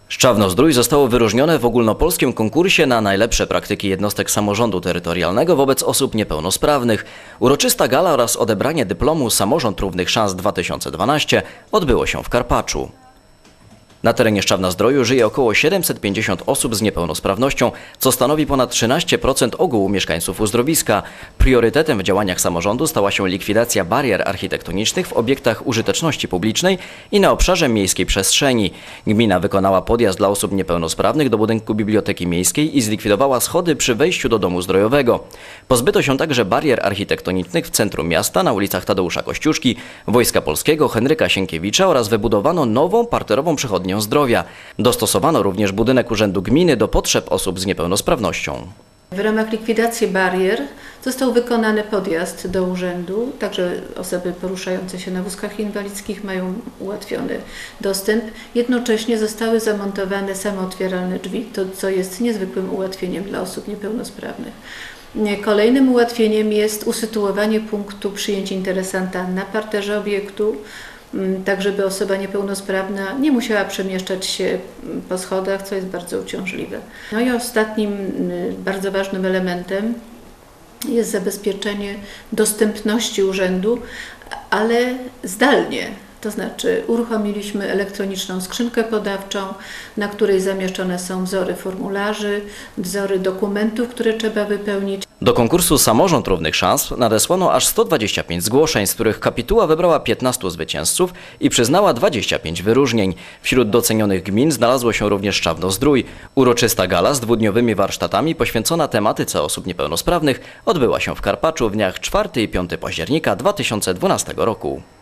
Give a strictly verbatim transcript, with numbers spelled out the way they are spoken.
Szczawno-Zdrój zostało wyróżnione w ogólnopolskim konkursie na najlepsze praktyki jednostek samorządu terytorialnego wobec osób niepełnosprawnych. Uroczysta gala oraz odebranie dyplomu Samorząd Równych Szans dwa tysiące dwanaście odbyło się w Karpaczu. Na terenie Szczawna-Zdroju żyje około siedemset pięćdziesiąt osób z niepełnosprawnością, co stanowi ponad trzynaście procent ogółu mieszkańców uzdrowiska. Priorytetem w działaniach samorządu stała się likwidacja barier architektonicznych w obiektach użyteczności publicznej i na obszarze miejskiej przestrzeni. Gmina wykonała podjazd dla osób niepełnosprawnych do budynku Biblioteki Miejskiej i zlikwidowała schody przy wejściu do domu zdrojowego. Pozbyto się także barier architektonicznych w centrum miasta na ulicach Tadeusza Kościuszki, Wojska Polskiego, Henryka Sienkiewicza oraz wybudowano nową parterową przychodnię zdrowia. Dostosowano również budynek Urzędu Gminy do potrzeb osób z niepełnosprawnością. W ramach likwidacji barier został wykonany podjazd do urzędu, także osoby poruszające się na wózkach inwalidzkich mają ułatwiony dostęp. Jednocześnie zostały zamontowane samootwieralne drzwi, to co jest niezwykłym ułatwieniem dla osób niepełnosprawnych. Kolejnym ułatwieniem jest usytuowanie punktu przyjęć interesanta na parterze obiektu, tak żeby osoba niepełnosprawna nie musiała przemieszczać się po schodach, co jest bardzo uciążliwe. No i ostatnim bardzo ważnym elementem jest zabezpieczenie dostępności urzędu, ale zdalnie. To znaczy uruchomiliśmy elektroniczną skrzynkę podawczą, na której zamieszczone są wzory formularzy, wzory dokumentów, które trzeba wypełnić. Do konkursu Samorząd Równych Szans nadesłano aż sto dwadzieścia pięć zgłoszeń, z których kapituła wybrała piętnastu zwycięzców i przyznała dwadzieścia pięć wyróżnień. Wśród docenionych gmin znalazło się również Szczawno-Zdrój. Uroczysta gala z dwudniowymi warsztatami poświęcona tematyce osób niepełnosprawnych odbyła się w Karpaczu w dniach czwartego i piątego października dwa tysiące dwunastego roku.